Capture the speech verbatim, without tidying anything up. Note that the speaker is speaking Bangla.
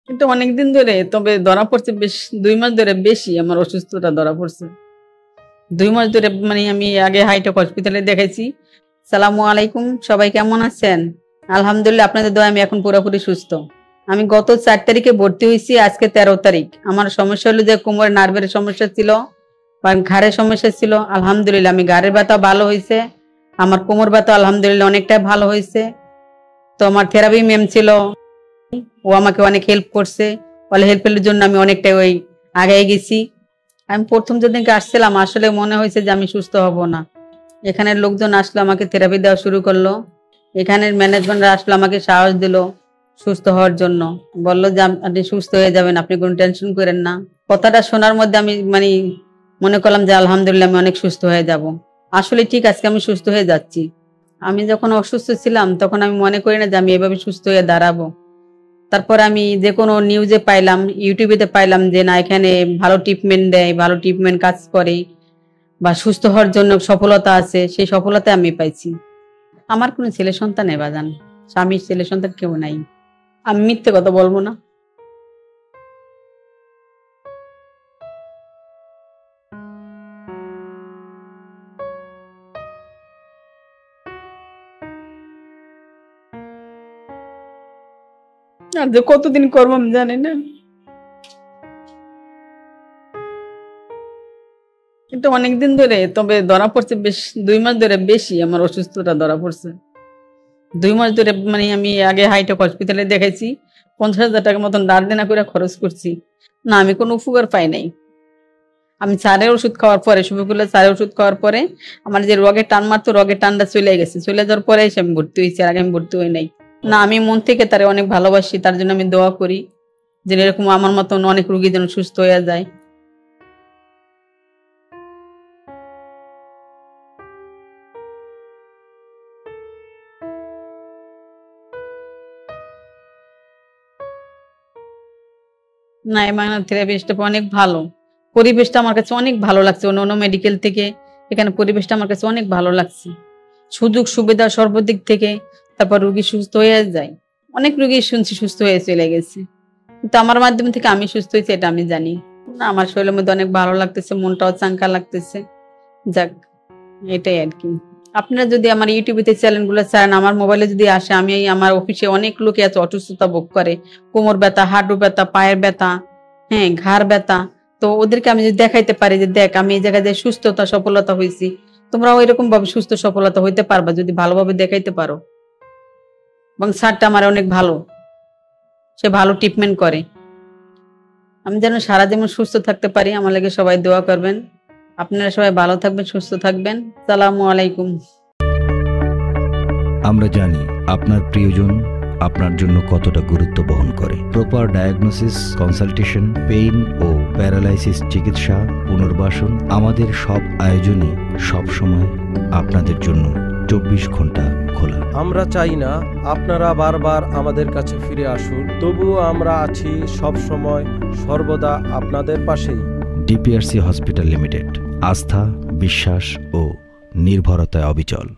কিন্তু অনেকদিন ধরে, তবে ধরা পড়ছে বেশ দুই মাস ধরে বেশি আমার অসুস্থতা ধরা পড়ছে। দুই মাস ধরে মানে আমি আগে হাইটেক হসপিটালে দেখাইছি। সালামু আলাইকুম, সবাই কেমন আছেন? আলহামদুলিল্লাহ, আপনাদের দোয়ায় আমি এখন পুরোপুরি সুস্থ। আমি গত চার তারিখে ভর্তি হয়েছি, আজকে তেরো তারিখ। আমার সমস্যা হলো যে কোমরের নার্ভের সমস্যা ছিল বা ঘাড়ের সমস্যা ছিল। আলহামদুলিল্লাহ আমি ঘাড়ের ব্যথা ভালো হয়েছে, আমার কোমর ব্যথা আলহামদুলিল্লাহ অনেকটাই ভালো হয়েছে। তো আমার থেরাপি ম্যাম ছিল, ও আমাকে অনেক হেল্প করছে। ওই হেল্পের জন্য আমি অনেকটাই ওই আগায় গেছি। আমি প্রথম যেদিনকে আসছিলাম আসলে মনে হয়েছে যে আমি সুস্থ হব না। এখানের লোকজন আসলো, আমাকে থেরাপি দেওয়া শুরু করলো। এখানের ম্যানেজমেন্টরা আসলো, আমাকে সাহস দিল সুস্থ হওয়ার জন্য। বললো যে আপনি সুস্থ হয়ে যাবেন, আপনি কোনো টেনশন করেন না। কথাটা শোনার মধ্যে আমি মানে মনে করলাম যে আলহামদুলিল্লাহ আমি অনেক সুস্থ হয়ে যাব। আসলে ঠিক আজকে আমি সুস্থ হয়ে যাচ্ছি। আমি যখন অসুস্থ ছিলাম তখন আমি মনে করি না যে আমি এভাবে সুস্থ হয়ে দাঁড়াবো। তারপর আমি যে কোনো নিউজে পাইলাম, ইউটিউবেতে পাইলাম যে না এখানে ভালো ট্রিটমেন্ট দেয়, ভালো ট্রিটমেন্ট কাজ করে বা সুস্থ হওয়ার জন্য সফলতা আছে। সেই সফলতা আমি পাইছি। আমার কোনো ছেলে সন্তান নেই বাজান, স্বামীর ছেলে সন্তান কেউ নাই। আমি মিথ্যে কথা বলবো না। আর যে কতদিন করবো আমি জানি না, কিন্তু অনেকদিন ধরে, তবে ধরা পড়ছে বেশ দুই মাস ধরে বেশি আমার অসুস্থতা ধরা পড়ছে। দুই মাস ধরে মানে আমি আগে হাইটেক হসপিটালে দেখাইছি, পঞ্চাশ হাজার টাকার মতন দাঁড় দেনা করে খরচ করছি। না, আমি কোনো উপকার পাই নাই। আমি চারের ওষুধ খাওয়ার পরে, সবগুলো চারের ওষুধ খাওয়ার পরে আমার যে রোগের টান মারতো, রোগের টানটা চলে গেছে। চলে যাওয়ার পরে এসে আমি ভর্তি হয়েছি, আর আগে আমি ভর্তি হই নাই। না, আমি মন থেকে তারে অনেক ভালোবাসি, তার জন্য আমি দোয়া করি যে এরকম আমার মতন অনেক রোগী যেন সুস্থ হয়ে যায়। না, এমাইনাল থেরাপিস্ট অনেক ভালো। পরিবেশটা আমার কাছে অনেক ভালো লাগছে, অন্য অন্য মেডিকেল থেকে এখানে পরিবেশটা আমার কাছে অনেক ভালো লাগছে। সুযোগ সুবিধা সর্বদিক থেকে। তারপর রুগী সুস্থ হয়ে যায়। অনেক রুগী শুনছি সুস্থ হয়ে চলে গেছে, কিন্তু আমার মাধ্যম থেকে আমি সুস্থ হয়েছি এটা আমি জানি না। আমার শরীরের মধ্যে অনেক ভালো লাগতেছে, মনটাও চাঙ্কা লাগতেছে। যাক, এটাই আর কি। আপনারা যদি আমার ইউটিউবে চ্যানেলগুলো চান, আমার মোবাইলে যদি আসে, আমি আমার অফিসে অনেক লোকে আছে অসুস্থতা ভোগ করে, কোমর ব্যথা, হাঁটু ব্যথা, পায়ের ব্যথা, হ্যাঁ ঘাড় ব্যথা। তো ওদেরকে আমি যদি দেখাইতে পারি যে দেখ আমি এই জায়গায় যে সুস্থতা সফলতা হয়েছি, তোমরাও এরকম ভাবে সুস্থ সফলতা হইতে পারবা যদি ভালোভাবে দেখাইতে পারো। এবং স্যারটা আমার অনেক ভালো, সে ভালো ট্রিটমেন্ট করে। আমি যেন সারা জীবন সুস্থ থাকতে পারি, আমার লাগে সবাই দোয়া করবেন। আপনারা সবাই ভালো থাকবেন, সুস্থ থাকবেন। আসসালামু আলাইকুম। আমরা জানি আপনার প্রিয়জন আপনার জন্য কতটা গুরুত্ব বহন করে। প্রপার ডায়াগনোসিস, কনসালটেশন, পেইন ও প্যারালাইসিস চিকিৎসা, পুনর্বাসন, আমাদের সব আয়োজনই সবসময় আপনাদের জন্য চব্বিশ ঘন্টা খোলা। আমরা চাই না আপনারা বারবার আমাদের কাছে ফিরে আসুন, তবুও আমরা আছি সব সময় সর্বদা আপনাদের পাশেই। ডিপিআরসি হসপিটাল লিমিটেড, আস্থা, বিশ্বাস ও নির্ভরতায় অবিচল।